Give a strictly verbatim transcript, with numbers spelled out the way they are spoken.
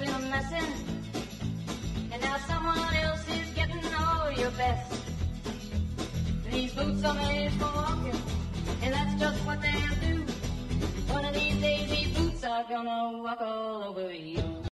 been a messin', and now someone else is getting all your best. These boots are made for walking, and that's just what they'll do. One of these days these boots are gonna walk all over you.